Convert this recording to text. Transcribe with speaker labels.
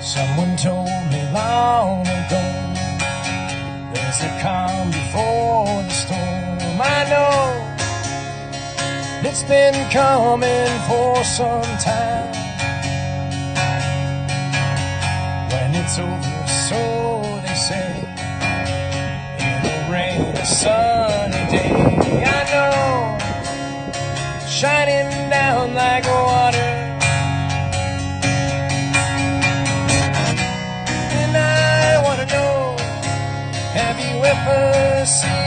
Speaker 1: Someone told me long ago, there's a calm before the storm. I know it's been coming for some time. When it's over, so they say, it'll rain a sunny day. I know, shining down like water. Have you ever seen